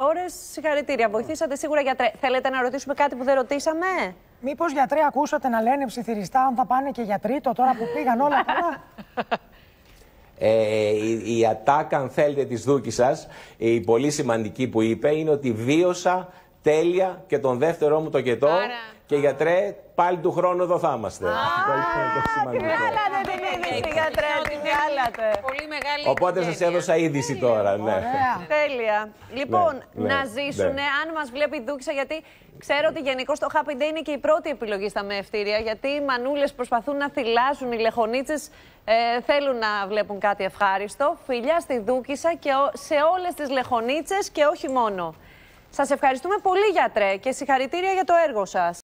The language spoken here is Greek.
ώρες. Συγχαρητήρια. Βοηθήσατε σίγουρα, γιατρέ. Θέλετε να ρωτήσουμε κάτι που δεν ρωτήσαμε? Μήπως, γιατρέ, ακούσατε να λένε ψιθυριστά αν θα πάνε και για τρίτο τώρα που πήγαν όλα καλά? Η ατάκα, αν θέλετε, της Δούκισσας, η πολύ σημαντική που είπε, είναι ότι βίωσα τέλεια και τον δεύτερό μου το κετό. Και γιατρέ, πάλι του χρόνου εδώ θα είμαστε. Την βγάλατε την είδηση, γιατρέ, την βγάλατε. Πολύ μεγάλη. Οπότε σας έδωσα είδηση τώρα. Ναι. Τέλεια. Λοιπόν, ναι, να ζήσουνε, αν μας βλέπει η Δούκισσα, γιατί ξέρω ότι γενικώς το Happy Day είναι και η πρώτη επιλογή στα μεευτήρια, γιατί οι μανούλες προσπαθούν να θυλάσουν, οι λεχονίτσες θέλουν να βλέπουν κάτι ευχάριστο. Φιλιά στη Δούκισσα και σε όλες τις λεχονίτσες και όχι μόνο. Σας ευχαριστούμε πολύ, γιατρέ, και συγχαρητήρια για το έργο σας.